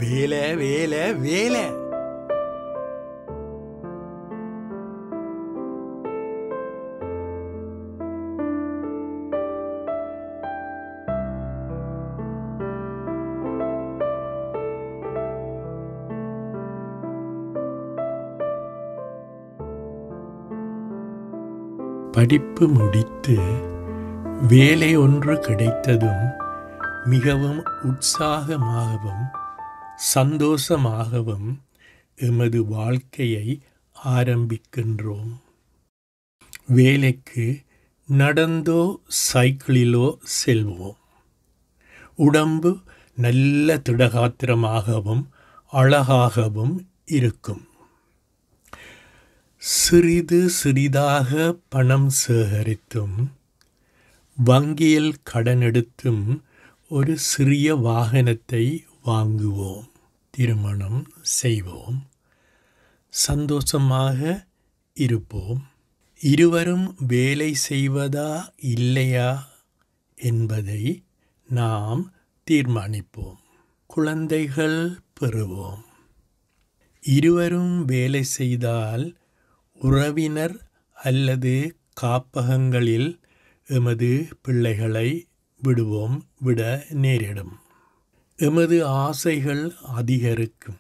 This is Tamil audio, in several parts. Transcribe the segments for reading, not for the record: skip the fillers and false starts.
வேலை வேலை வேலை. படிப்பு முடித்து வேலை ஒன்று கிடைத்ததும் மிகவும் உற்சாகமாகவும் சந்தோஷமாகவும் எமது வாழ்க்கையை ஆரம்பிக்கின்றோம். வேலைக்கு நடந்தோ சைக்கிளிலோ செல்வோம். உடம்பு நல்ல திடகாத்திரமாகவும் அழகாகவும் இருக்கும். சிறிது சிறிதாக பணம் சேகரித்தும் வங்கியில் கடன் எடுத்தும் ஒரு சிறிய வாகனத்தை வாங்குவோம். திருமணம் செய்வோம். சந்தோஷமாக இருப்போம். இருவரும் வேலை செய்வதா இல்லையா என்பதை நாம் தீர்மானிப்போம். குழந்தைகள் பெறுவோம். இருவரும் வேலை செய்தால் உறவினர் அல்லது காப்பகங்களில் எமது பிள்ளைகளை விட நேரிடும். எமது ஆசைகள் அதிகரிக்கும்.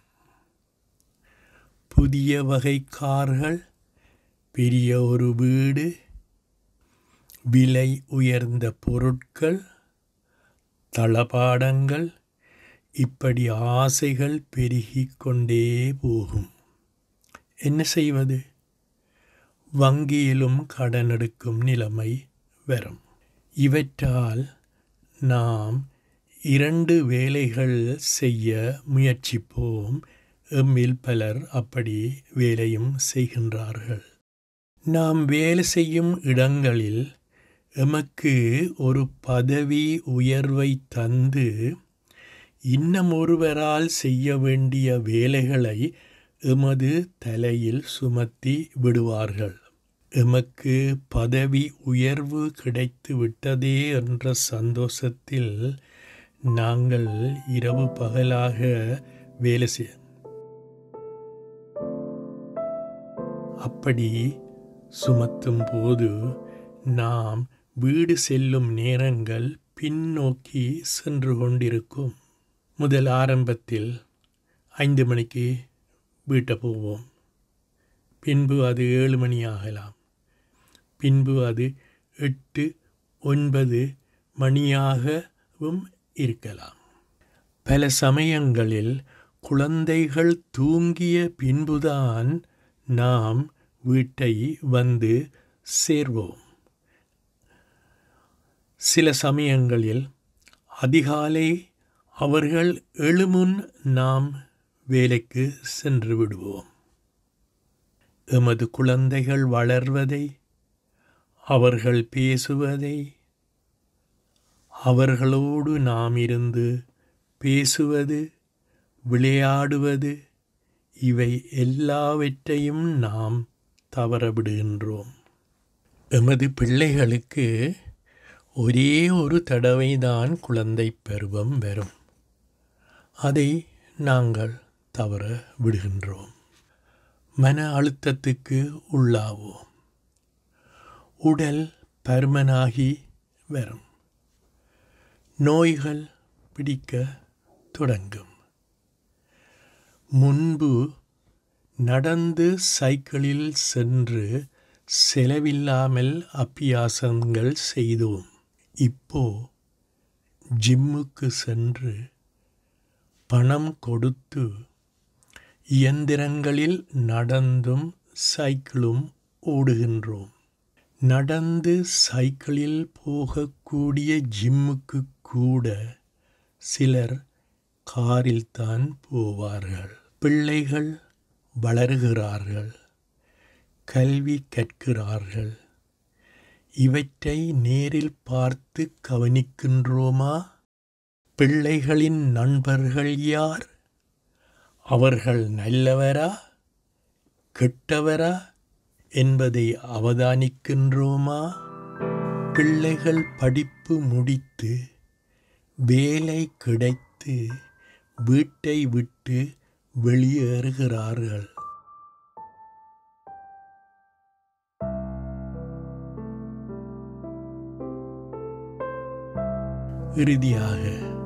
புதிய வகை கார்கள், பெரிய ஒரு வீடு, விலை உயர்ந்த பொருட்கள், தளபாடங்கள், இப்படி ஆசைகள் பெருகிக் கொண்டே போகும். என்ன செய்வது? வங்கியிலும் கடன் எடுக்கும் நிலைமை வரும். இவற்றால் நாம் 2 வேலைகள் செய்ய முயற்சிப்போம். எம்மில் பலர் அப்படி வேலையும் செய்கின்றார்கள். நாம் வேலை செய்யும் இடங்களில் எமக்கு ஒரு பதவி உயர்வை தந்து இன்னும் ஒருவரால் செய்ய வேண்டிய வேலைகளை எமது தலையில் சுமத்தி விடுவார்கள். எமக்கு பதவி உயர்வு கிடைத்து விட்டதே என்ற சந்தோஷத்தில் நாங்கள் இரவு பகலாக வேலை அப்படி சுமத்தும் போது நாம் வீடு செல்லும் நேரங்கள் பின்னோக்கி சென்று கொண்டிருக்கும். முதல் ஆரம்பத்தில் 5 மணிக்கு வீட்டை போவோம். பின்பு அது 7 மணி ஆகலாம். பின்பு அது 8, 9 மணியாகவும் இருக்கலாம். பல சமயங்களில் குழந்தைகள் தூங்கிய பின்புதான் நாம் வீட்டை வந்து சேர்வோம். சில சமயங்களில் அதிகாலை அவர்கள் எழுமுன் நாம் வேலைக்கு சென்று விடுவோம். எமது குழந்தைகள் வளர்வதை, அவர்கள் பேசுவதை, அவர்களோடு நாம் இருந்து பேசுவது, விளையாடுவது, இவை எல்லாவற்றையும் நாம் தவறவிடுகின்றோம். எமது பிள்ளைகளுக்கு ஒரே ஒரு தடவைதான் குழந்தை பருவம் வரும். அதை நாங்கள் தவற விடுகின்றோம். மன அழுத்தத்துக்கு உள்ளாவோம். உடல் பருமனாகி வரும். நோய்கள் பிடிக்க தொடங்கும். முன்பு நடந்து சைக்கிளில் சென்று செலவில்லாமல் அபியாசங்கள் செய்தோம். இப்போ ஜிம்முக்கு சென்று பணம் கொடுத்து இயந்திரங்களில் நடந்தும் சைக்கிளும் ஓடுகின்றோம். நடந்து சைக்கிளில் போகக்கூடிய ஜிம்முக்கு கூட சிலர் காரில்தான் போவார்கள். பிள்ளைகள் வளர்கிறார்கள், கல்வி கற்கிறார்கள். இவற்றை நேரில் பார்த்து கவனிக்கின்றோமா? பிள்ளைகளின் நண்பர்கள் யார்? அவர்கள் நல்லவரா கெட்டவரா என்பதை அவதானிக்கின்றோமா? பிள்ளைகள் படிப்பு முடித்து வேலை கிடைத்து வீட்டை விட்டு வெளியேறுகிறார்கள். இறுதியாக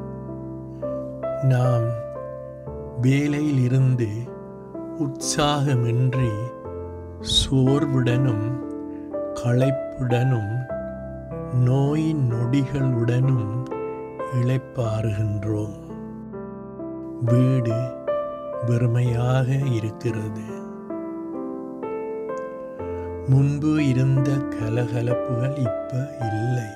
நாம் வேலையில் இருந்து உற்சாகமின்றி சோர்வுடனும் களைப்புடனும் நோய் நொடிகளுடனும் இளைப்பாறுகின்றோம். வீடு வெறுமையாக இருக்கிறது. முன்பு இருந்த கலகலப்புகள் இப்ப இல்லை.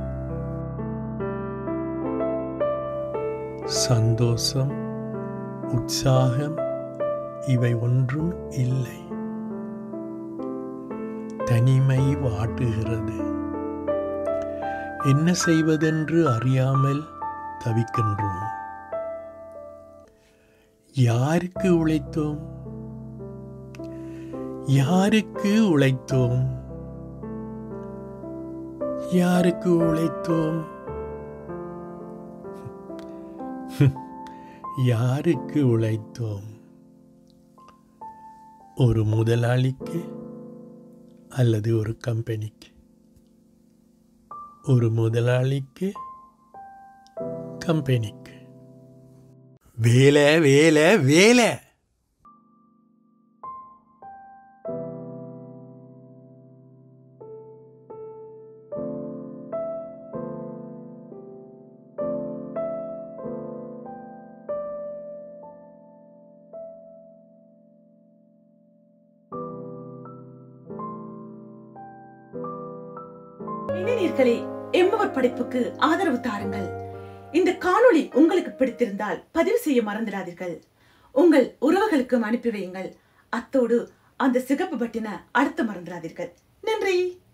சந்தோஷம், உற்சாகம் இவை ஒன்றும் இல்லை. தனிமை வாட்டுகிறது. என்ன செய்வதென்று அறியாமல் தவிக்கின்றோம். யாருக்கு உழைத்தோம்? யாருக்கு உழைத்தோம்? யாருக்கு உழைத்தோம்? யாருக்கு உழைத்தோம்? ஒரு முதலாளிக்கு அல்லது ஒரு கம்பெனிக்கு? ஒரு முதலாளிக்கு, கம்பெனிக்கு. வேலை வேலை வேலை. இளைஞர்களே, எம்பவர் படைப்புக்கு ஆதரவு தாருங்கள். இந்த காணொளி உங்களுக்கு பிடித்திருந்தால் பதிவு செய்ய மறந்துடாதீர்கள். உங்கள் உறவுகளுக்கும் அனுப்பி வையுங்கள். அத்தோடு அந்த சிகப்பு பட்டினை அழுத்த மறந்துடாதீர்கள். நன்றி.